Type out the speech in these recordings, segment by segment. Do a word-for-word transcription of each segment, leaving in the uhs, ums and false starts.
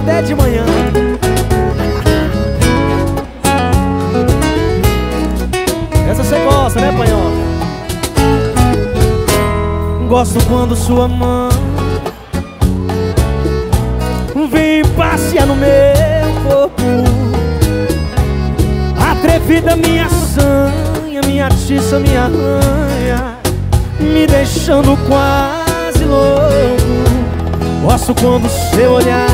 até de manhã. Essa você gosta, né, Panhoca? Gosto quando sua mão vem passear no meu corpo. Atrevida, minha sanha, minha atiça, minha arranha, me deixando quase louco. Gosto quando seu olhar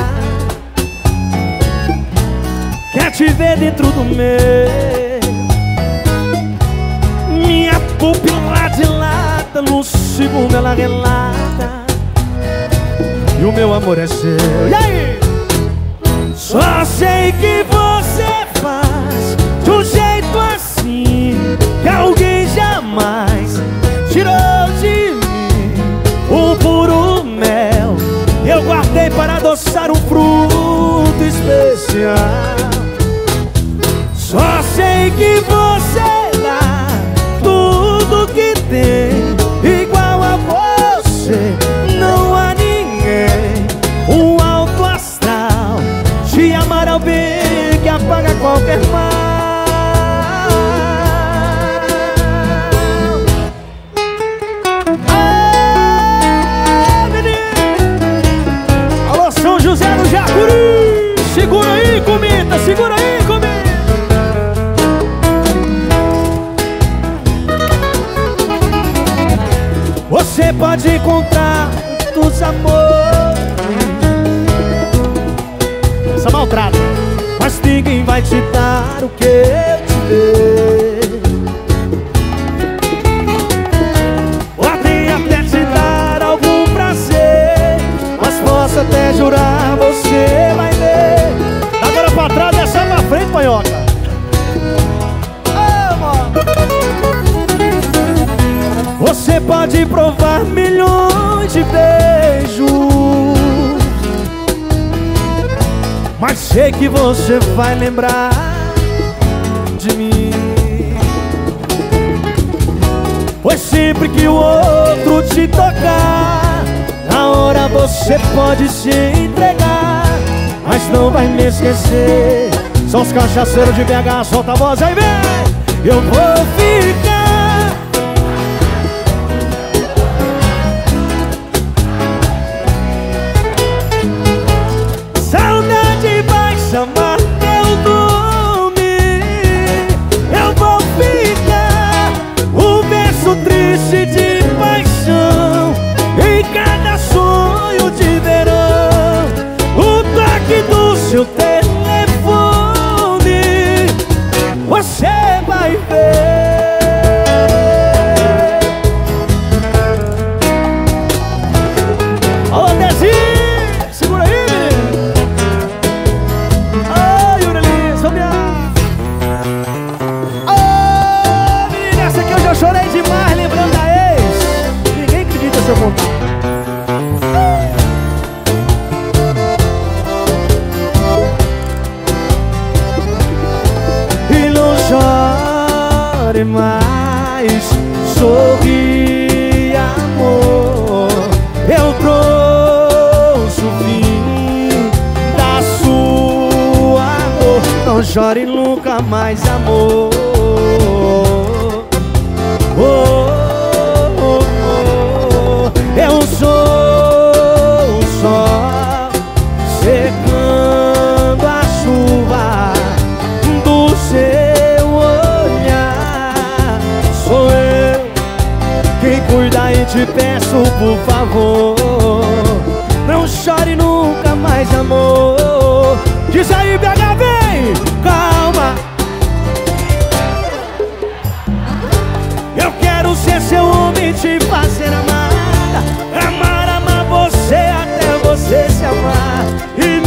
quer te ver dentro do meu. Minha pupila dilata, no segundo ela relata, e o meu amor é seu. E aí? Só sei que você faz de um jeito assim que alguém jamais tirou de mim. O puro mel eu guardei para adoçar um fruto especial. Só sei que você dá tudo que tem, igual a você não há ninguém. Um alto astral, te amar ao bem que apaga qualquer mal. Ah, menino! Alô, São José do Jacuri! Segura aí, comida! Segura aí, comida! Você pode encontrar dos amores, essa maltrata, mas ninguém vai te dar o que eu te dei. Podem até te dar algum prazer, mas posso até jurar, você vai ver. Agora pra trás, essa pra frente, Panhoca. Você pode provar milhões de beijos, mas sei que você vai lembrar de mim. Pois sempre que o outro te tocar, na hora você pode se entregar, mas não vai me esquecer. São os cachaceiros de B H, solta a voz aí, vem! Eu vou ficar. Chamar teu nome, eu vou ficar. Um verso triste de paixão em cada sonho de verão. O toque do seu telefone, você vai ver. Ô, Dezinho, segura aí, menino. Eu chorei demais lembrando da ex. Ninguém acredita se eu contar. E não chore mais, sorri, amor. Eu trouxe o fim da sua dor. Não chore nunca mais, amor. Oh, oh, oh, eu sou o sol secando a chuva do seu olhar. Sou eu quem cuida e te peço, por favor, não chore nunca mais, amor. Diz aí, B H, vem, calma. Eu quero ser seu homem, te fazer amar, amar, amar você até você se amar. E